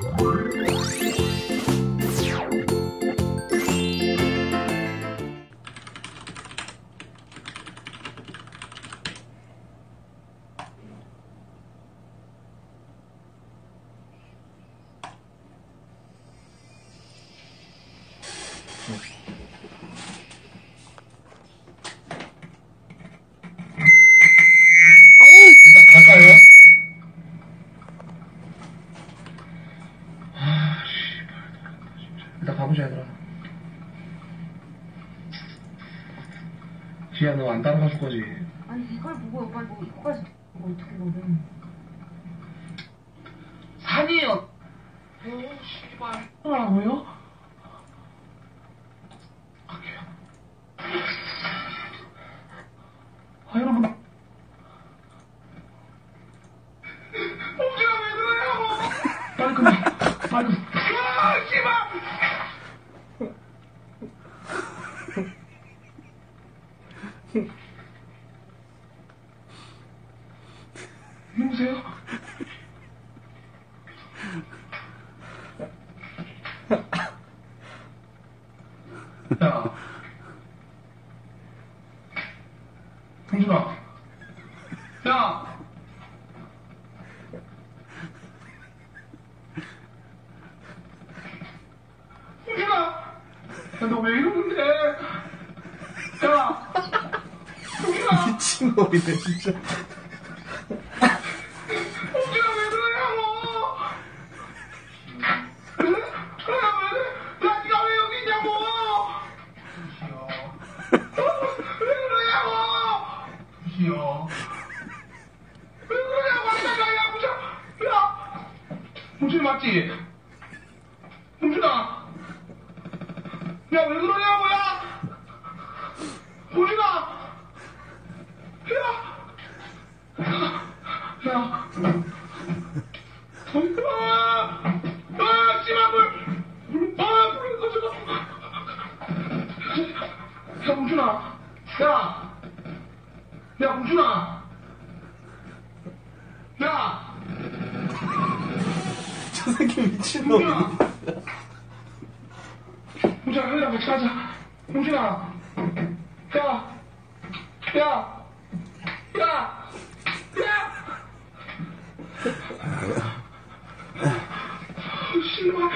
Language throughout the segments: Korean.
일단 갈까요? 일단 가보자, 얘들아. 지혜야, 너 안 따라가줄 거지? 아니 이걸 보고 오빠 뭐 이거까지 보고 어떻게 보면 산이에요. 씨발. 뭐요? 갈게요. 여러분. 옹지가 왜 그러냐고! 빨리 그만. 빨리. 씨발! 누구세요? 야, 동준아. 야, 동준아. 야, 너 왜 이러는데? 야, 동준아. 미친놈이네 진짜. 동준아 왜 그러냐고? 야, 네가 왜 여기 있냐고? 왜 그러냐고? 부시요. 왜 그러냐고? 야, 부셔. 야, 동준이 맞지? 동준아. 야, 왜 그러냐고, 야! 동준아! 야! 씨발, 불 꺼져. 야, 공준아. 야, 공준아. 야! 저 새끼 미친놈이네. 공준아, 형이랑 같이 가자. 공준아. 야! 씨발.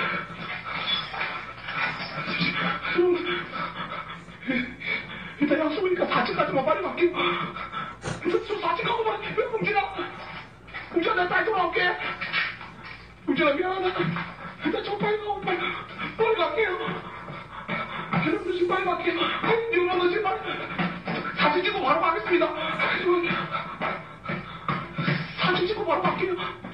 일단 약속이니까 4층까지만 빨리 갈게. 일단 4층 가고 말게. 공준아, 내가 다시 돌아올게. 공준아, 미안하다. 일단 저 빨리 가고 빨리 갈게요. 여러분들 지금 빨리 갈게요. 여러분들 지금 빨리. 사진 찍고 바로 가겠습니다. 사진 찍고 바로 갈게요.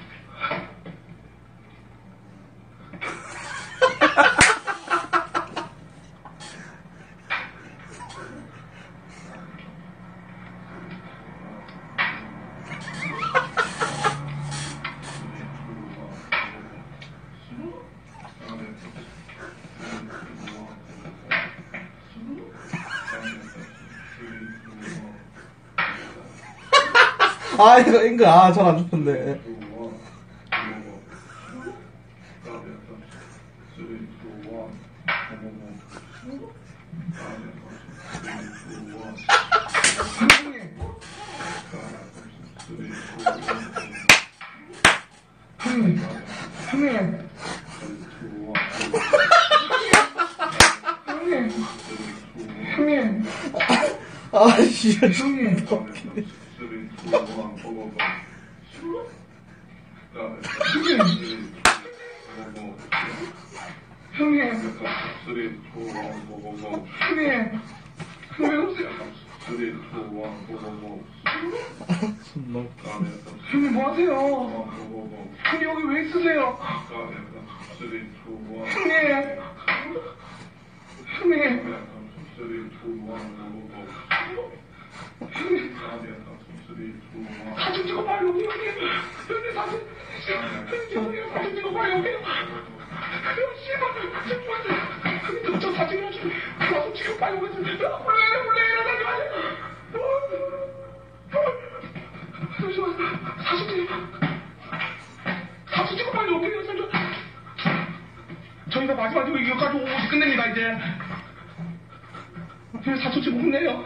아 이거 앵글 잘 안 좋던데. 형님. 아 진짜 형님. 왜 오세요? 형님 뭐 하세요? 형님 여기 왜 있으세요? 형님. 사진 찍어 봐요, 여기. 형님 사진 찍어 봐요, 여기. 씨발, 저 사진 좀 나도 찍어 봐요, 몰래 이러다니 마세요. 사진 찍어 봐요, 여기. 이거 마지막으로 이거까지 오지 끝냅니다, 이제. 이제 4초째 못 끝내요.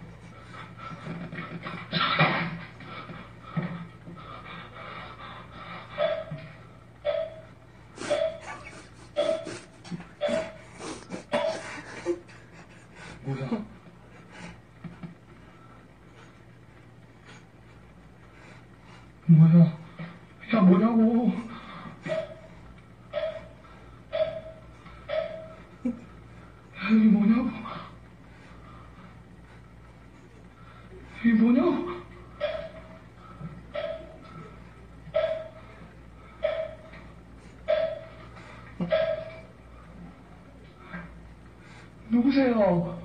뭐야? 뭐야? 야, 뭐냐고. 야, 이게 뭐냐고. 이게 뭐냐고. 누구세요?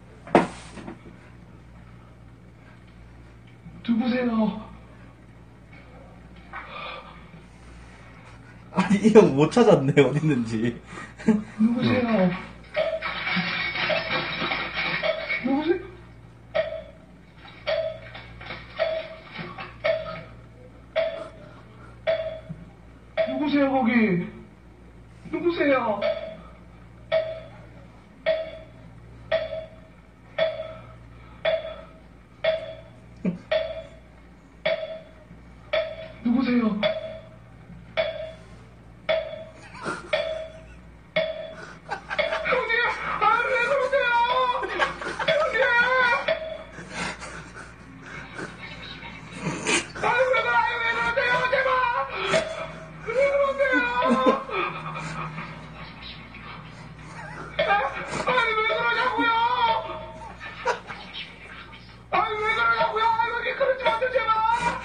누구세요? 아니, 이 형 못 찾았네, 어딨는지. 누구세요? 누구세요? 누구세요, 거기? 누구세요? 누구세요? 형님! 아, 왜 그러세요? 형님! 아유, 왜 그러세요? 제발! 왜 그러세요? 아니, 왜 그러냐고요? 아니, 왜 그러냐고요? 아니, 그러지 마세요, 제발!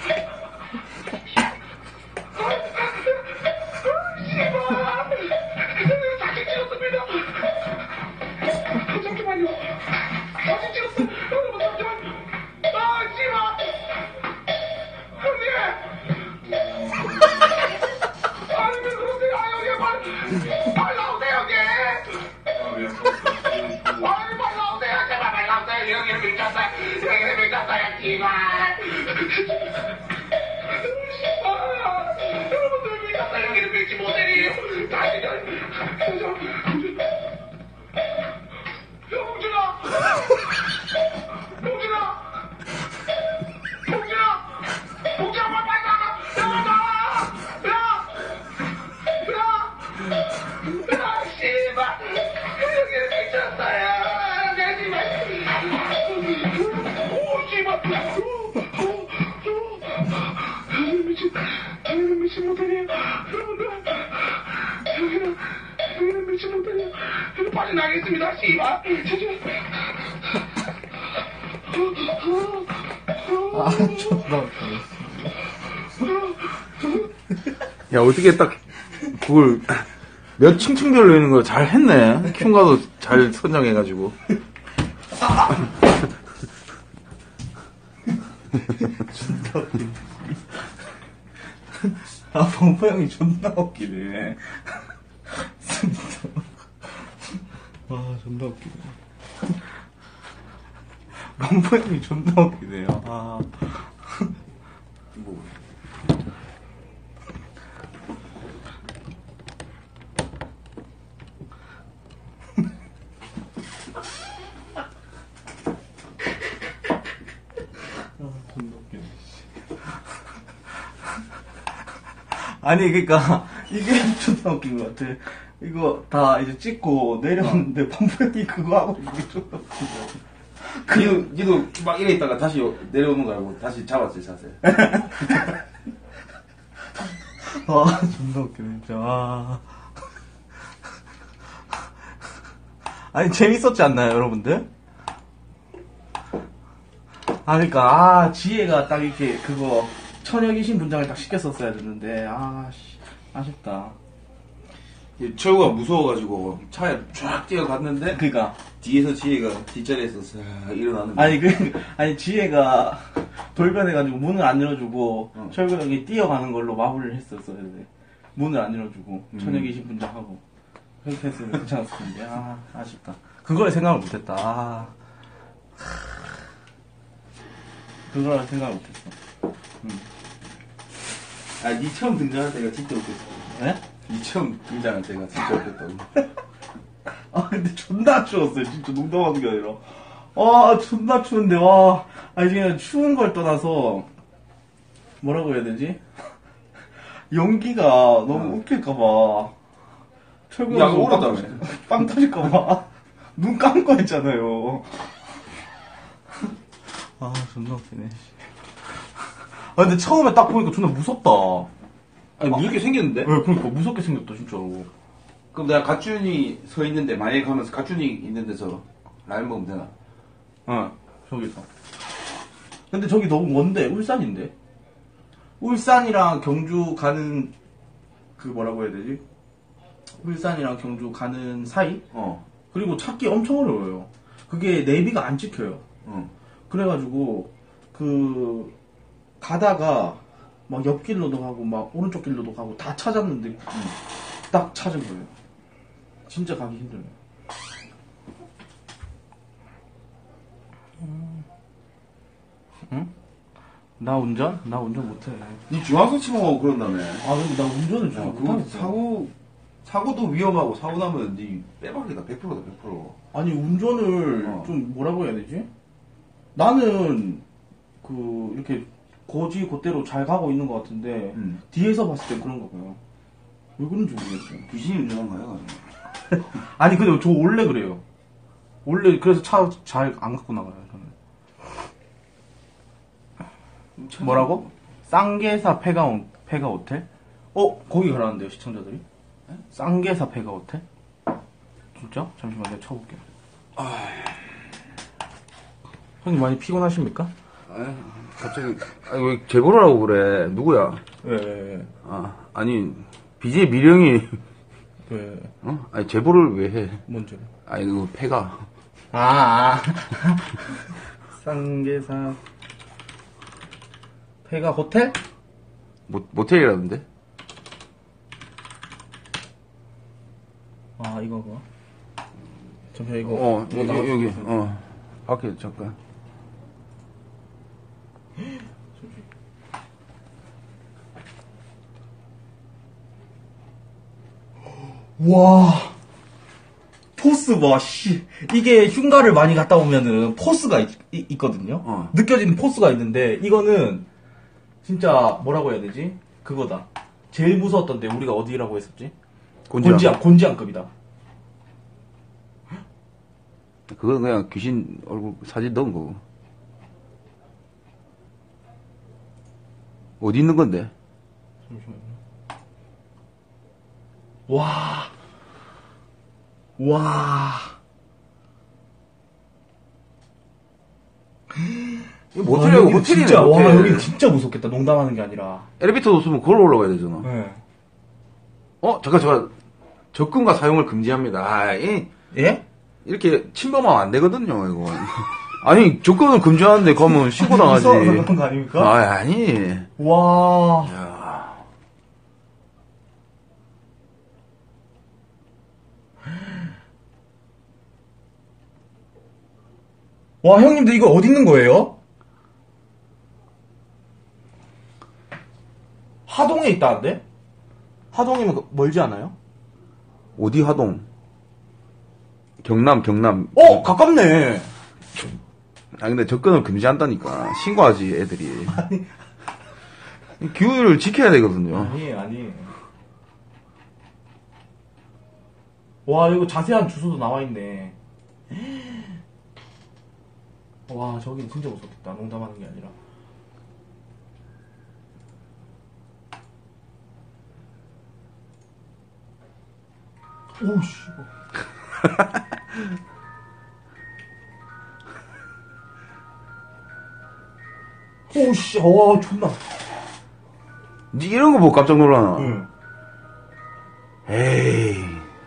씨발! 사진 찍었습니다! 잠시만요. 사진 찍었어. 여러분, 잠시만요. 아, 씨발! 형님! 아니, 왜 그러세요? 아, 형님, 빨리 나오세요, 형님! 아니, 빨리 나오세요. 제발, 빨리 나오세요. 형님 미쳤어요. 형님 미쳤어요, 씨발! 여러분들 미쳤어요. 형님 밀지 못해요. 다시, 봉준아! 봉준아! 봉준아! 봉준아, 빨리 나가! 나가! 야, 씨발! 여기는 미쳤어요. 내 씨발! 오, 씨발! 여기는 미친 모델이에요. 여러분들, 여기는 미친 모델이에요. 여기 빠져나가겠습니다, 씨발! 아, 존나 웃기네. 야, 어떻게 딱, 그걸, 몇 층층별로 있는 거 잘 했네. 흉가도 잘 선정해가지고. 존나 웃기네. 아, 범퍼 형이 존나 웃기네. 진짜. 와, 존나 웃기네. 범퍼 형이 존나 웃기네요. 아. 뭐. 존나 웃기네. 아니, 그니까, 이게 존나 웃긴 것 같아. 이거 다 이제 찍고 내려왔는데, 범퍼 형이 그거 하고 있는 게 존나 웃기네. 니도 막 이래 있다가 다시 내려오는 거 알고 다시 잡았지, 자세. 아, 존나 웃기네, 진짜. 아. 아니, 재밌었지 않나요, 여러분들? 아, 그니까, 지혜가 딱 이렇게 그거, 처녀 귀신 분장을 딱 시켰었어야 됐는데, 아쉽다. 철구가 무서워가지고 차에 쫙 뛰어갔는데 그니까. 뒤에서 지혜가 뒷자리에서 싹 일어나는 아니, 아니, 지혜가 돌변해가지고 문을 안 열어주고, 철구 형이 뛰어가는 걸로 마무리를 했었어야 돼. 문을 안 열어주고, 처녀 귀신 분장하고. 그렇게 했으면 괜찮았을 텐데, 아쉽다. 그걸 생각을 못했다. 그걸 생각을 못했어. 니 처음 등장할 때가 진짜 웃겼어. 네? 이처럼 등장한 제가 진짜 웃겼다고. 아, 근데 존나 추웠어요. 진짜 농담하는 게 아니라. 아, 존나 추운데, 와. 아니, 그냥 추운 걸 떠나서, 뭐라고 해야 되지? 연기가 너무 웃길까봐. 철구 야가 울었다며. 빵 터질까봐. 눈 감고 했잖아요. 아, 존나 웃기네. 아, 근데 처음에 딱 보니까 존나 무섭다. 아니, 무섭게 생겼는데? 네, 그러니까 무섭게 생겼다, 진짜로. 그럼 내가 갓준이 서 있는데, 만약에 가면서 갓준이 있는 데서 라면 먹으면 되나? 저기서. 근데 저기 너무 먼데? 울산인데? 울산이랑 경주 가는, 그 뭐라고 해야 되지? 울산이랑 경주 가는 사이? 그리고 찾기 엄청 어려워요. 그게 내비가 안 찍혀요. 그래가지고, 가다가, 막 옆길로도 가고, 막 오른쪽 길로도 가고, 다 찾았는데, 딱 찾은 거예요. 진짜 가기 힘들어요. 응? 나 운전? 나 운전 못해. 니 중앙선 침범하고 그런다며. 아, 근데 나 운전을 좀 그거 못하겠어. 사고도 위험하고, 사고 나면 니 빼박이다, 100%다, 100%. 아니, 운전을 좀 뭐라고 해야 되지? 나는, 이렇게 곧대로 잘 가고 있는 것 같은데, 뒤에서 봤을 땐 그런가 봐요. 왜 그런지 모르겠어요. 귀신이 운전한 거야, 아니, 근데 저 원래 그래요. 원래, 그래서 차 잘 안 갖고 나가요, 저는. 뭐라고? 쌍계사 폐가 호텔? 거기 가라는데요, 시청자들이? 쌍계사 폐가 호텔? 진짜? 잠시만, 내가 쳐볼게요. 형님 많이 피곤하십니까? 갑자기, 왜 제보를 하고 그래? 누구야? 왜? 아니, BJ 미령이, 왜? 아니, 제보를 왜 해? 뭔지. 아니, 그 폐가. 쌍계사 폐가 호텔? 모텔이라던데? 이거. 잠시만, 이거. 여기, 밖에, 잠깐. 와, 포스 봐, 씨. 이게 흉가를 많이 갔다 오면은 포스가 있거든요? 느껴지는 포스가 있는데, 이거는 진짜 뭐라고 해야 되지? 그거다. 제일 무서웠던데, 우리가 어디라고 했었지? 곤지암급이다. 그건 그냥 귀신 얼굴 사진 넣은 거고. 어디 있는 건데? 잠시만요. 와. 이거 모텔이라고, 모텔이네, 진짜, 모텔. 와, 여기 진짜 무섭겠다. 농담하는 게 아니라. 엘리베이터도 없으면 걸어 올라가야 되잖아. 네. 잠깐, 접근과 사용을 금지합니다. 예? 이렇게 침범하면 안 되거든요, 이거. 아니, 접근을 금지하는데 가면 신고 당하지. 무서워서 그런 거 아닙니까? 아니. 와. 야. 와, 형님들 이거 어디 있는 거예요? 하동에 있다는데? 하동이면 멀지 않아요? 어디 하동? 경남. 가깝네. 근데 접근을 금지한다니까. 신고하지, 애들이. 규율을 지켜야 되거든요. 아니. 와, 이거 자세한 주소도 나와있네. 와, 저기는 진짜 무섭겠다. 농담하는 게 아니라. 오씨. 오씨, 와, 존나. 니 이런 거 보고 깜짝 놀라나? 응. 에이.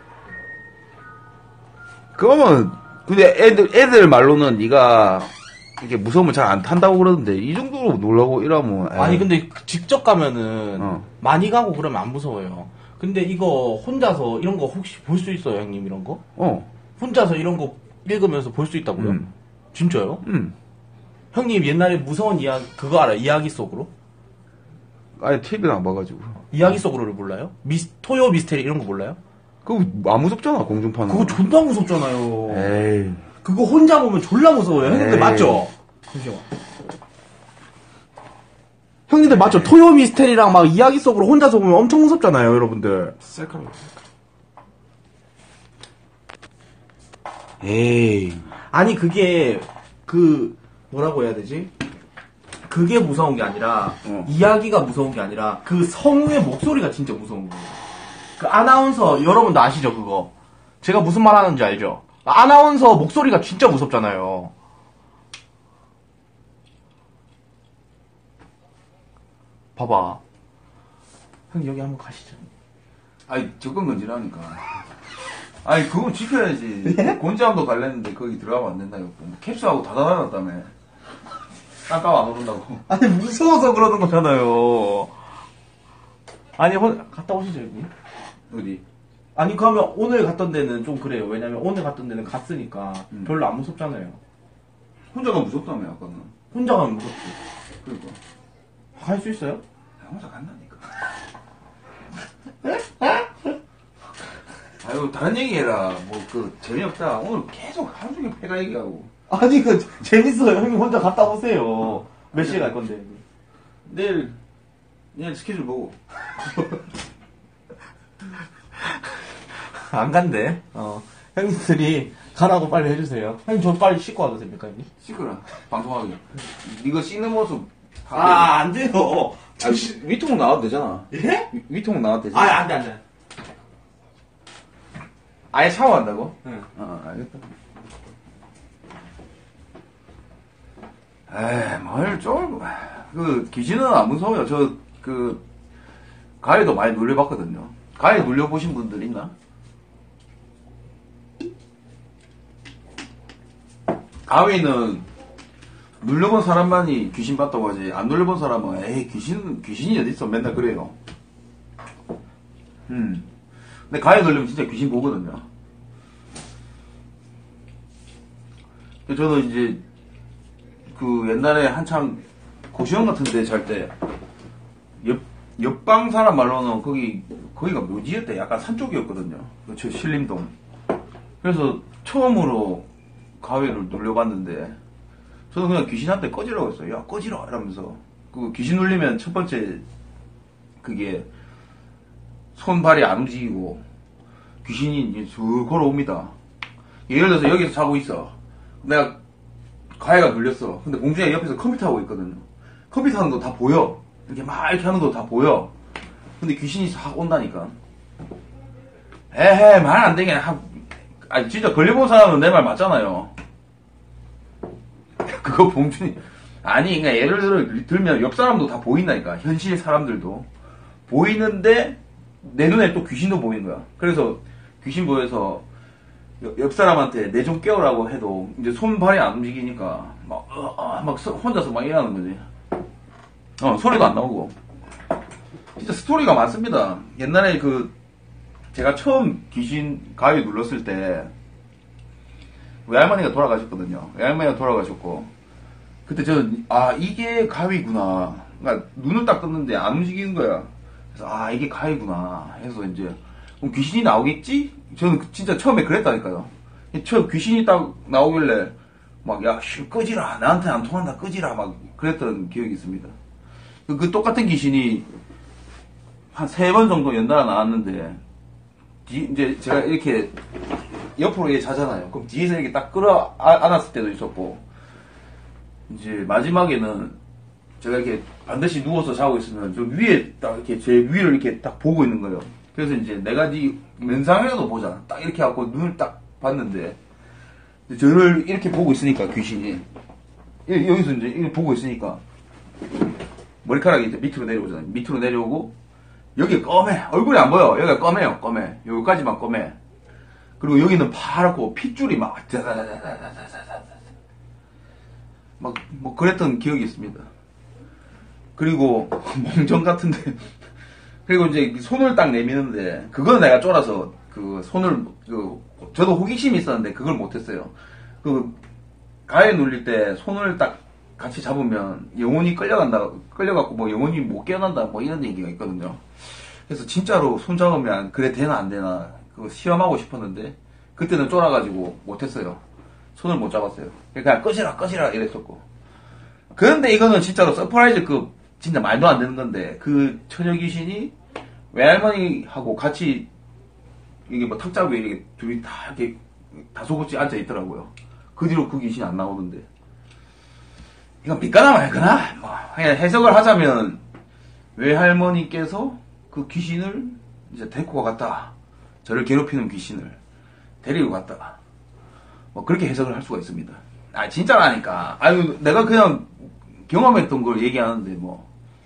그러면, 근데 애들 말로는 니가 이게 무서우면 잘 안 탄다고 그러는데, 이 정도로 놀라고 이러면. 에이. 아니, 근데 직접 가면은, 많이 가고 그러면 안 무서워요. 근데 이거 혼자서 이런 거 혹시 볼 수 있어요, 형님, 이런 거? 혼자서 이런 거 읽으면서 볼 수 있다고요? 진짜요? 형님 옛날에 무서운 이야기, 그거 알아요? 이야기 속으로? 아예 TV를 안 봐가지고. 이야기 속으로를 몰라요? 토요 미스테리 이런 거 몰라요? 그거 안 무섭잖아, 공중파는. 그거 존나 무섭잖아요. 에이. 그거 혼자 보면 졸라 무서워요. 형님들 에이. 맞죠? 잠시만. 형님들 맞죠? 토요 미스테리랑 막 이야기 속으로 혼자서 보면 엄청 무섭잖아요, 여러분들. 셀카로. 에이. 아니 그게 뭐라고 해야 되지? 그게 무서운 게 아니라 이야기가 무서운 게 아니라 그 성우의 목소리가 진짜 무서운 거예요. 그 아나운서 여러분도 아시죠 그거? 제가 무슨 말 하는지 알죠? 아나운서 목소리가 진짜 무섭잖아요. 봐봐. 형 여기 한번 가시죠. 아니, 접근 금지라니까. 아니, 그거 지켜야지. 곤지암도 갈랬는데 거기 들어가면 안 된다고. 캡슐하고 다 닫아놨다며. 깜깜 안 오른다고. 아니 무서워서 그러는 거잖아요. 아니 갔다 오시죠 여기. 어디? 아니 그러면 오늘 갔던 데는 좀 그래요. 왜냐면 오늘 갔던 데는 갔으니까 별로 안 무섭잖아요. 혼자가 무섭다며, 아까는. 혼자 가면 무섭지. 그러니까. 갈 수 있어요? 나 혼자 간다니까. 아유, 다른 얘기 해라. 재미없다. 오늘 계속 하루 종일 패가 얘기하고. 아니 재밌어요. 형님 혼자 갔다 오세요. 몇 시에 갈 건데? 내일 스케줄 보고. 안 간대. 형님들이 가라고 빨리 해주세요. 형님 저 빨리 씻고 와도 됩니까 형님? 씻거라. 방송하기. 이거 씻는 모습. 안 돼요. 위통 나와도 되잖아. 예? 위통 나와도 되잖아. 안 돼. 아예 샤워한다고? 응. 알겠다. 에이, 귀신은 안 무서워요. 가위도 많이 눌려봤거든요. 가위 눌려보신 분들 있나? 가위는 눌려본 사람만이 귀신 봤다고 하지, 안 눌려본 사람은, 귀신이 어딨어. 맨날 그래요. 근데 가위 눌리면 진짜 귀신 보거든요. 저는 이제, 옛날에 한참 고시원 같은 데 잘 때, 옆방 사람 말로는 거기가 묘지였대. 약간 산 쪽이었거든요. 저 신림동. 그래서 처음으로 가위를 눌려봤는데, 저는 그냥 귀신한테 꺼지라고 했어요. 야, 꺼지라! 이러면서. 귀신 눌리면 첫 번째, 손발이 안 움직이고, 귀신이 이제 쭉 걸어옵니다. 예를 들어서 여기서 자고 있어. 내가 가위가 눌렸어. 근데 공중에 옆에서 컴퓨터 하고 있거든요. 컴퓨터 하는 거 다 보여. 이렇게 막 이렇게 하는 거 다 보여. 근데 귀신이 싹 온다니까. 에헤, 말 안 되게. 진짜 걸려본 사람은 내 말 맞잖아요. 그거 봉준이. 아니, 그러니까 예를 들면 옆 사람도 다 보인다니까. 현실 사람들도. 보이는데, 내 눈에 또 귀신도 보이는 거야. 그래서 귀신 보여서 옆 사람한테 내 좀 깨우라고 해도 이제 손발이 안 움직이니까 막 혼자서 막 일하는 거지. 소리도 안 나오고. 진짜 스토리가 많습니다. 옛날에 제가 처음 귀신 가위 눌렀을 때 외할머니가 돌아가셨거든요. 외할머니가 돌아가셨고, 그때 저는 이게 가위구나. 그러니까 눈을 딱 떴는데 안 움직이는 거야. 그래서 이게 가위구나 해서 이제 그럼 귀신이 나오겠지? 저는 진짜 처음에 그랬다니까요. 귀신이 딱 나오길래 막 끄지라, 나한테 안 통한다, 끄지라 막 그랬던 기억이 있습니다. 그 똑같은 귀신이 한 3번 정도 연달아 나왔는데, 이제 제가 이렇게 옆으로 자잖아요. 그럼 뒤에서 이렇게 딱 끌어 안았을 때도 있었고, 이제 마지막에는 제가 이렇게 반드시 누워서 자고 있으면 저 위에 딱 이렇게 제 위를 이렇게 딱 보고 있는 거예요. 그래서 이제 내가 네 면상이라도 보자. 딱 이렇게 하고 눈을 딱 봤는데, 저를 이렇게 보고 있으니까 귀신이 여기서 이제 이렇게 보고 있으니까 머리카락이 이제 밑으로 내려오잖아요. 밑으로 내려오고 여기 검해. 얼굴이 안 보여. 여기가 검해요. 검해. 여기까지만 검해. 그리고 여기는 파랗고 핏줄이 막 뭐 그랬던 기억이 있습니다. 그리고 몽정 같은데 그리고 이제 손을 딱 내미는데 그건 내가 쫄아서 손을 저도 호기심이 있었는데 그걸 못했어요. 가위 눌릴 때 손을 딱 같이 잡으면 영혼이 끌려갖고 뭐 영혼이 못 깨어난다, 뭐 이런 얘기가 있거든요. 그래서 진짜로 손 잡으면 그래 되나 안 되나 그거 시험하고 싶었는데 그때는 쫄아가지고 못했어요. 손을 못 잡았어요. 그러니까 꺼지라 이랬었고. 그런데 이거는 진짜로 서프라이즈급 진짜 말도 안 되는 건데 그 처녀 귀신이 외할머니하고 같이 이게 뭐 탁자 위에 이렇게 둘이 다 이렇게 다소곳이 앉아 있더라고요. 그 뒤로 그 귀신이 안 나오던데. 이건 믿거나 말거나 뭐 그냥 해석을 하자면 외할머니께서 그 귀신을 이제 데리고 갔다. 저를 괴롭히는 귀신을 데리고 갔다. 뭐 그렇게 해석을 할 수가 있습니다. 아 진짜라니까. 아유 내가 그냥 경험했던 걸 얘기하는데 뭐.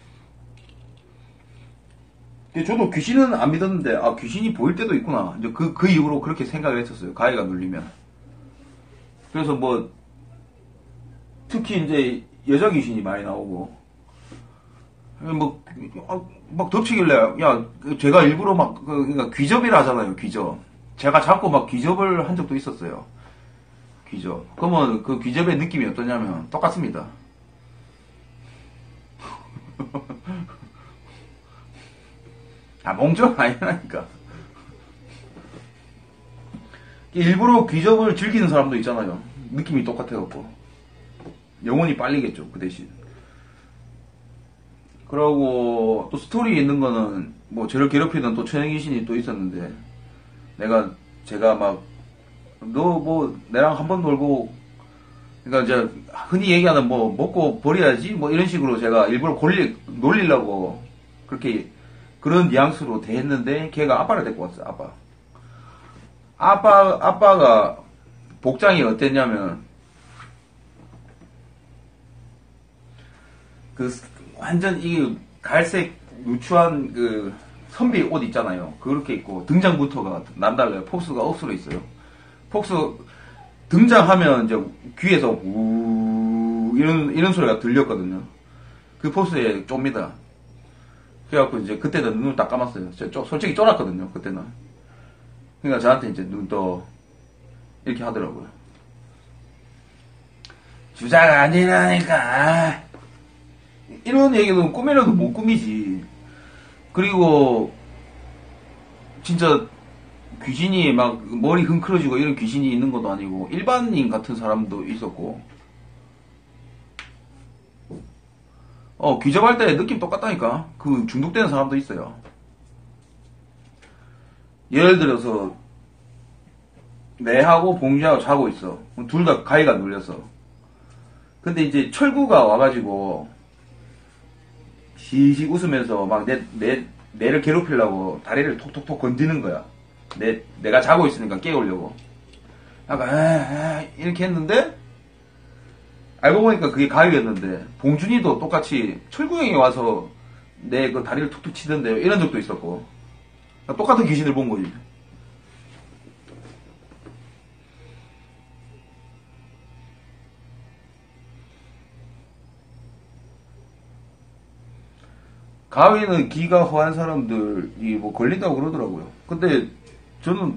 저도 귀신은 안 믿었는데 아 귀신이 보일 때도 있구나. 이제 그 이후로 그렇게 생각을 했었어요. 가위가 눌리면. 그래서 뭐 특히 이제 여자 귀신이 많이 나오고 막 덮치길래 야 제가 일부러 막 그러니까 귀접이라 하잖아요. 귀접. 제가 자꾸 막 귀접을 한 적도 있었어요. 귀접. 그러면 그 귀접의 느낌이 어떠냐면 똑같습니다. 아 몽정 아니라니까. 일부러 귀접을 즐기는 사람도 있잖아요. 느낌이 똑같아갖고 영혼이 빨리겠죠 그 대신. 그러고 또 스토리에 있는 거는 뭐 저를 괴롭히던 또 처녀 귀신이 또 있었는데 제가 막 너 뭐 내랑 한번 놀고 그러니까 이제 흔히 얘기하는 뭐 먹고 버려야지 뭐 이런 식으로 제가 일부러 놀리려고 그렇게 그런 뉘앙스로 대했는데 걔가 아빠를 데리고 왔어요. 아빠가 복장이 어땠냐면 그 완전 이 갈색 누추한 그 선비 옷 있잖아요. 그렇게 입고 등장부터가 남달라요. 폭스가 억수로 있어요. 폭스 등장하면 이제 귀에서 우 이런 소리가 들렸거든요. 그 폭스에 쫌니다. 그래갖고 이제 그때는 눈을 딱 감았어요. 솔직히 쫄았거든요. 그때는. 그러니까 저한테 이제 눈 떠 이렇게 하더라고요. 주자가 아니라니까. 이런 얘기는 꿈이라도 못 꾸미지. 그리고 진짜 귀신이 막 머리 흥크러지고 이런 귀신이 있는 것도 아니고 일반인 같은 사람도 있었고 귀접할 때 느낌 똑같다니까. 그 중독되는 사람도 있어요. 예를 들어서 내하고 봉주하고 자고 있어. 둘 다 가위가 눌렸어. 근데 이제 철구가 와가지고 시식 웃으면서 막 내를 괴롭히려고 다리를 톡톡톡 건드는 거야. 내가 자고 있으니까 깨우려고. 약간 이렇게 했는데 알고 보니까 그게 가위였는데 봉준이도 똑같이 철구 형이 와서 내 그 다리를 툭툭 치던데 이런 적도 있었고. 똑같은 귀신을 본 거지. 가위는 기가 허한 사람들이 뭐 걸린다고 그러더라고요. 근데 저는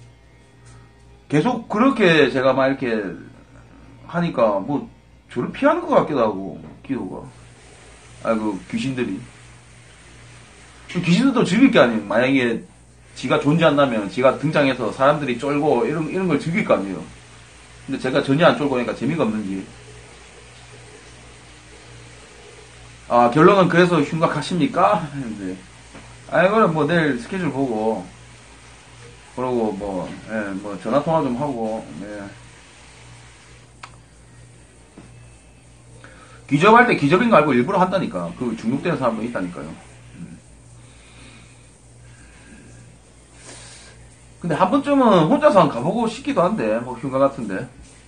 계속 그렇게 제가 막 이렇게 하니까 뭐 저를 피하는 것 같기도 하고 기도가. 그 귀신들이. 귀신들도 즐길 게 아니에요. 만약에 지가 존재한다면 지가 등장해서 사람들이 쫄고 이런 걸 즐길 거 아니에요. 근데 제가 전혀 안 쫄고 하니까 재미가 없는지. 결론은 그래서 흉각하십니까? 했는데 이거는 뭐 내일 스케줄 보고 그러고 뭐 전화 통화 좀 하고. 귀접할 때 귀접인 거 알고 일부러 한다니까. 그 중독되는 사람도 있다니까요. 근데 한 번쯤은 혼자서 한 가보고 싶기도 한데 뭐 흉가 같은데.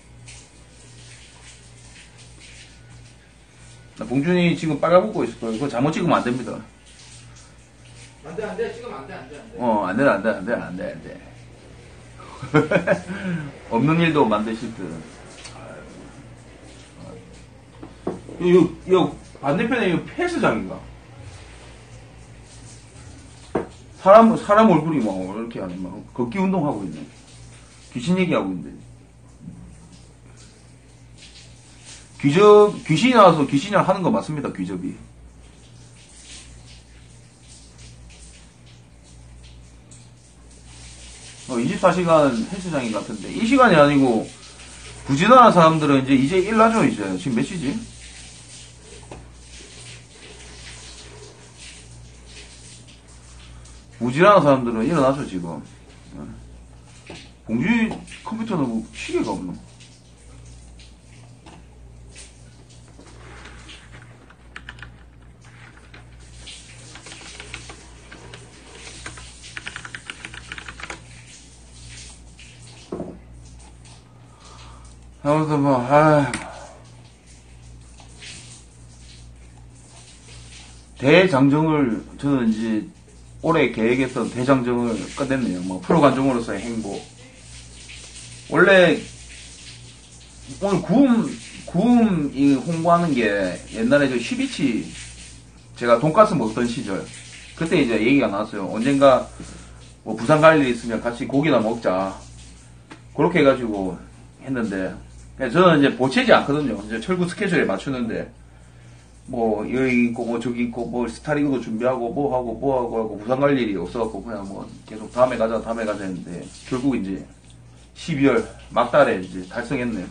봉준이 지금 빨가벗고 있을 거예요. 그거 잘못 찍으면 안 됩니다. 안 돼. 지금 안 돼. 안 돼. 없는 일도 만드실 듯. 이 반대편에 이거 헬스장인가? 사람 얼굴이 막 이렇게 하네. 막 걷기 운동하고 있네. 귀신 얘기하고 있는데. 귀신이 나와서 귀신이랑 하는 거 맞습니다, 귀접이. 24시간 헬스장인 것 같은데, 이 시간이 아니고, 부지런한 사람들은 이제 일나죠, 이제. 지금 몇 시지? 부지런한 사람들은 일어나죠, 지금. 봉준이 컴퓨터는 뭐 시계가 없노? 아무튼 뭐, 대장정을, 저는 이제 올해 계획했던 대장정을 끝냈네요. 뭐, 프로 관중으로서의 행복. 원래, 오늘 구움 홍보하는 게 옛날에 저 12치, 제가 돈가스 먹던 시절, 그때 이제 얘기가 나왔어요. 언젠가, 뭐, 부산 갈 일 있으면 같이 고기나 먹자. 그렇게 해가지고 했는데, 저는 이제 보채지 않거든요. 이제 철구 스케줄에 맞추는데, 뭐, 여기 있고, 뭐, 저기 있고, 뭐, 스타리그도 준비하고, 뭐 하고, 부산 갈 일이 없어갖고, 그냥 뭐, 계속 다음에 가자 했는데, 결국 이제, 12월 막달에 이제 달성했네요.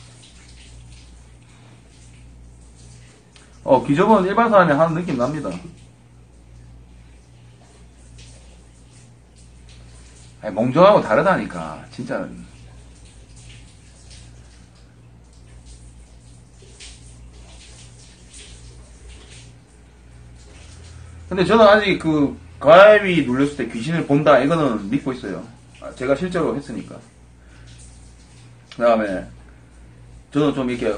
기적은 일반 사람이 하는 느낌 납니다. 아니, 몽정하고 다르다니까, 진짜. 근데 저는 아직 그 가위 눌렸을 때 귀신을 본다 이거는 믿고 있어요. 제가 실제로 했으니까. 그 다음에 저는 좀 이렇게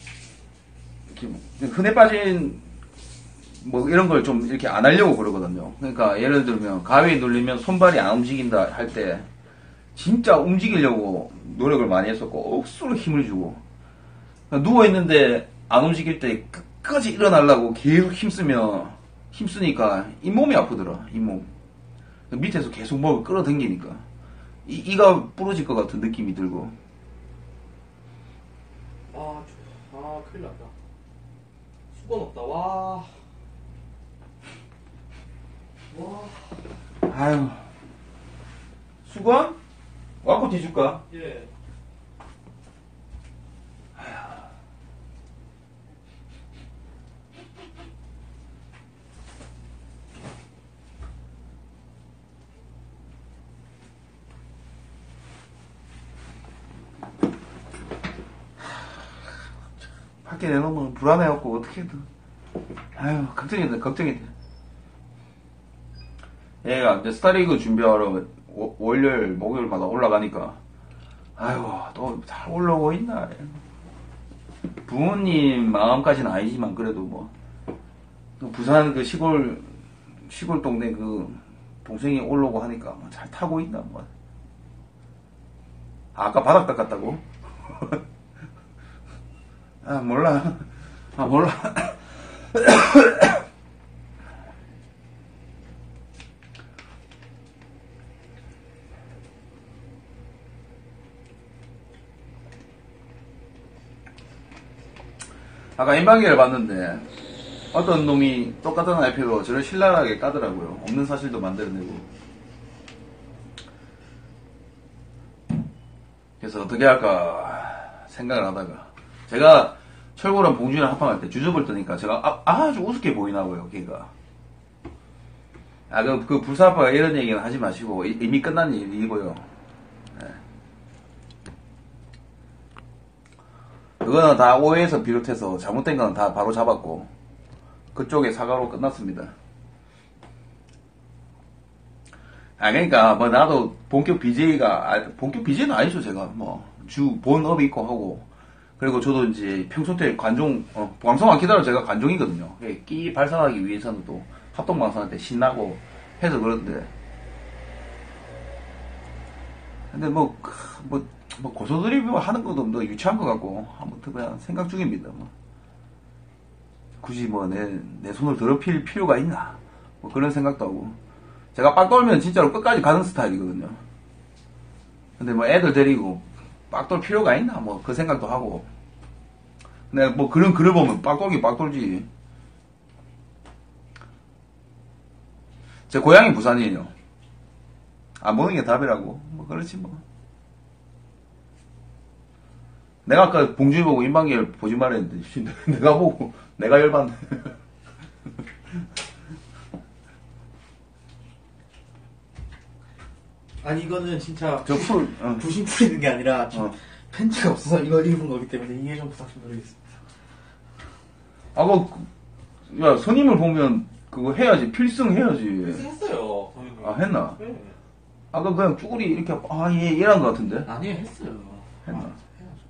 흔해 빠진 뭐 이런 걸 좀 이렇게 안 하려고 그러거든요. 그러니까 예를 들면 가위 눌리면 손발이 안 움직인다 할 때 진짜 움직이려고 노력을 많이 했었고 억수로 힘을 주고 누워있는데 안 움직일 때 끝까지 일어나려고 계속 힘쓰니까 잇몸이 아프더라. 잇몸 밑에서 계속 뭘 끌어당기니까 이가 부러질 것 같은 느낌이 들고. 큰일 났다. 수건 없다. 와. 아유, 수건? 와꾸 뒤줄까? 예. 밖에 내놓으면 불안해갖고 어떻게든. 아유, 걱정이 돼. 얘가 이제 스타리그 준비하러 월요일, 목요일마다 올라가니까, 아유, 또 잘 올라오고 있나. 부모님 마음까지는 아니지만, 그래도 뭐, 부산 그 시골 동네 그 동생이 올라오고 하니까, 뭐 잘 타고 있나, 뭐. 아까 바닥 닦았다고? 몰라. 아까 인방기를 봤는데 어떤 놈이 똑같은 IP로 저를 신랄하게 까더라고요. 없는 사실도 만들어내고. 그래서 어떻게 할까 생각을 하다가 제가 철구랑 봉준이랑 합방할 때 주접을 뜨니까 제가 아주 우습게 보이나고요, 걔가. 그 불사아빠가 이런 얘기는 하지 마시고 이미 끝난 일이고요. 네. 그거는 다 오해에서 비롯해서 잘못된 거는 다 바로 잡았고 그쪽에 사과로 끝났습니다. 그러니까 뭐 나도 본격 BJ는 아니죠. 제가 뭐 주 본업이 있고 하고, 그리고 저도 이제 평소 때 방송 안 기다려 제가 관종이거든요. 끼 발산하기 위해서는 또 합동 방송할 때 신나고 해서 그런데, 근데 뭐 고소드립 하는 것도 뭐 유치한 것 같고, 아무튼 그냥 생각 중입니다. 뭐 굳이 뭐 내 손을 더럽힐 필요가 있나, 뭐 그런 생각도 하고. 제가 빡 돌면 진짜로 끝까지 가는 스타일이거든요. 근데 뭐 애들 데리고 빡 돌 필요가 있나, 뭐 그 생각도 하고. 내가 뭐 그런 글을 보면 빡돌기 빡돌지. 제 고향이 부산이에요. 안 보는 게 답이라고. 뭐 그렇지 뭐. 내가 아까 봉준이 보고 인방계열 보지 말랬는데 내가 보고 내가 열받네. 아니 이거는 진짜 저 풀, 부심 풀리는 게 아니라 팬츠가 없어서 이거 입은 거기 때문에 이해 좀 부탁드리겠습니다. 아, 야, 선임을 보면 그거 해야지. 필승 해야지. 했어요. 아, 했나? 네. 아까 그냥 쭈구리 이렇게, 예, 이런 거 같은데? 아니요, 했어요. 했나? 해야죠.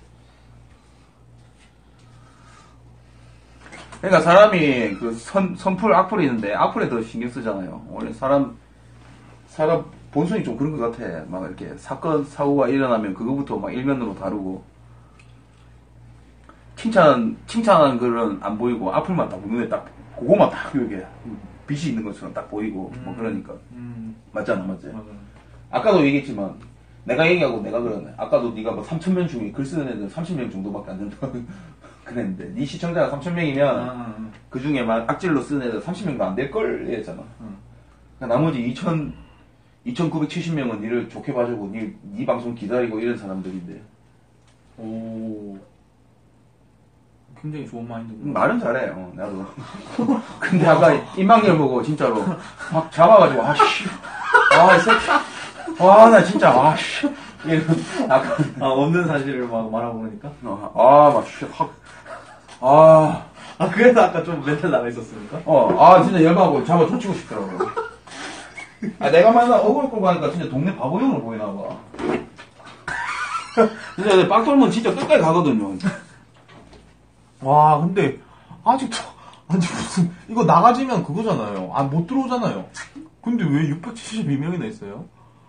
그러니까 사람이 그 선풀, 악풀이 있는데, 악풀에 더 신경 쓰잖아요. 원래 사람 본성이 좀 그런 것 같아. 막 이렇게 사고가 일어나면 그거부터 막 일면으로 다루고. 칭찬하는 글은 안 보이고, 악플만 딱 눈에 딱, 그거만 딱 이렇게 빛이 있는 것처럼 딱 보이고, 뭐 그러니까. 맞잖아, 맞지? 맞아요. 아까도 얘기했지만, 내가 얘기하고 내가 그러네. 아까도 네가 뭐 3,000명 중에 글 쓰는 애들 30명 정도밖에 안 된다. 그랬는데, 네 시청자가 3,000명이면, 그 중에만 악질로 쓰는 애들 30명도 안 될걸? 이랬잖아. 그러니까 나머지 2,970명은 니를 좋게 봐주고, 니 방송 기다리고 이런 사람들인데. 오. 굉장히 좋은 마인드고. 말은 잘해, 나도. 근데 아까 인방열 보고 진짜로 막 잡아가지고, 아씨. 이 새끼. 나 진짜, 아씨. 이런, 아까. 없는 사실을 막 말하고 그러니까? 막, 그래서 아까 좀 멘탈 나가 있었습니까? 진짜 열받고 잡아 쫓치고 싶더라고. 내가 만나 억울 끌고 가니까 진짜 동네 바보형으로 보이나 봐. 진짜 내 빡돌면 진짜 끝까지 가거든요. 와, 근데, 아직도, 아니, 무슨, 이거 나가지면 그거잖아요. 못 들어오잖아요. 근데 왜 672명이나 있어요?